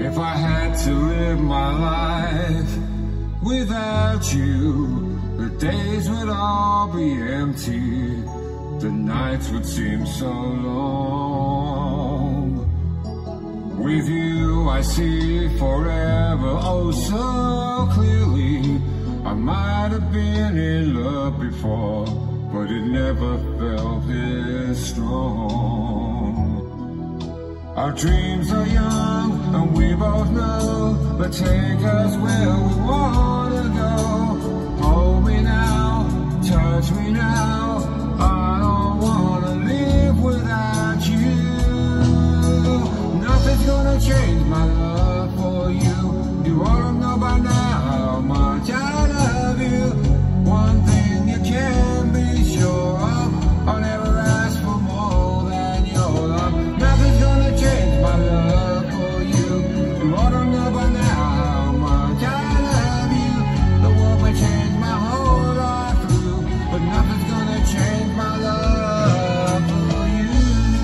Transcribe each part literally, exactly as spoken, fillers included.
If I had to live my life without you, the days would all be empty, the nights would seem so long. With you I see forever oh so clearly. I might have been in love before, but it never felt this strong. Our dreams are young and we both know, but take us where we wanna go. Hold me now, touch me now, I don't wanna live without you. Nothing's gonna change my love for you. You ought to know by now how much I love you. One thing you can be sure of, I'll never ask for more than your love. Nothing's gonna change my love for you. You ought to know by now how much I love you. The world may change my whole life through, but nothing's gonna change my love for you.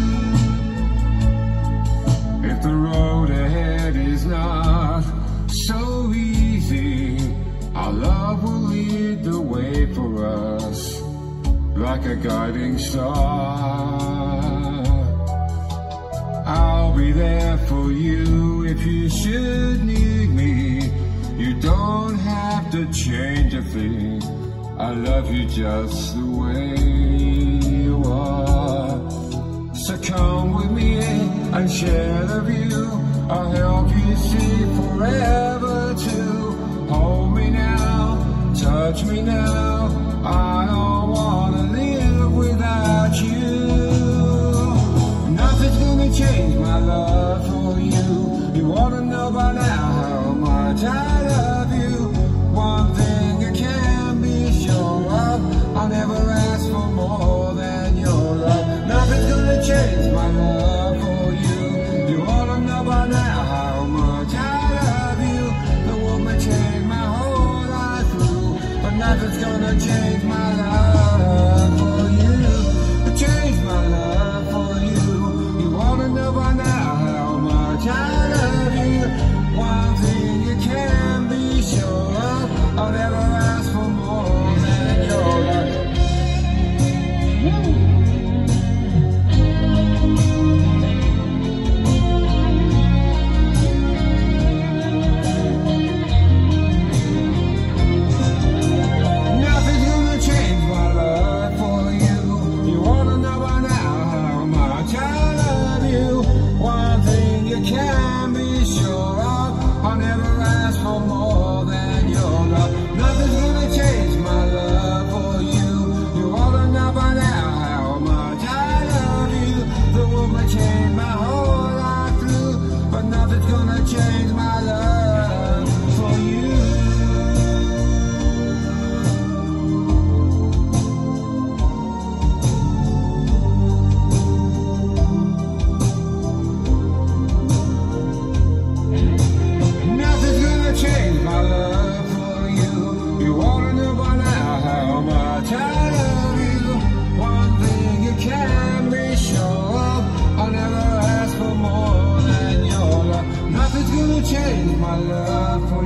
If the road ahead is not so easy, our love will lead the way for us like a guiding star. I'll be there for you if you should need me. You don't have to change a thing. I love you just the way you are. So come with me and share the view. I'll help you see forever too. Hold me now, touch me now, I don't wanna live without you. Nothing's gonna change my love for you. You ought to know by now how much I love you. One thing you can be sure of, I'll never ask for more than your love. Nothing's gonna change my love for you. You ought to know by now how much I love you. The world may change my whole life through, but nothing's gonna change my love for you. Change my love for you. You ought to know by now how much I love you. One thing you can be sure of, I'll never ask for more than your love. Nothing's gonna change my love for you. You ought to know by now how much I love you. One thing you can be sure of, I'll never ask for more than your love. Nothing's gonna change my love for you. You ought to know by now how much I love you. The world may change my whole life through, but nothing's gonna change my love for you. Nothing's gonna change my love for you. You ought to know by now how much I love you. One thing you can be sure of, I'll never ask for more than your love. Nothing's gonna change my love for you.